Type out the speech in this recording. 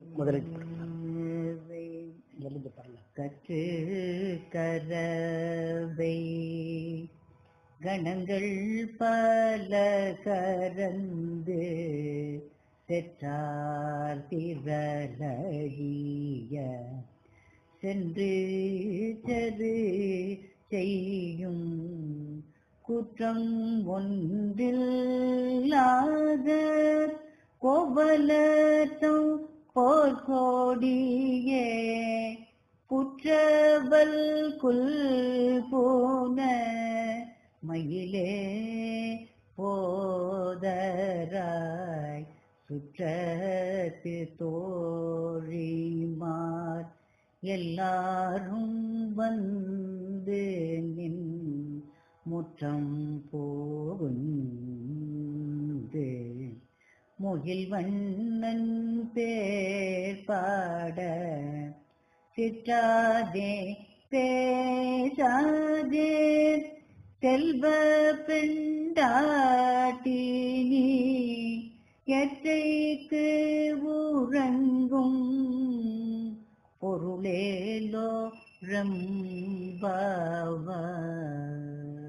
கற்று கரவை கணங்கள் பல கரந்து செற்றார் திரளிய சென்று செரு செய்யும் குற்றம் ஒன்றில்லாத கோவலத்தம் போர்கோடியே புற்றவல் குல் போன மயிலே போதராய் சுற்றத்து தோழிமார் எல்லாரும் வந்து நின் முற்றம் போகுந்து முகில் வண்ணன் பேர் பாட சிற்றாதே பேசாதே செல்வ பெண்டாட்டினி எற்றைக்கு உறங்கும் பொருளேலோ ரம்பாவாய்.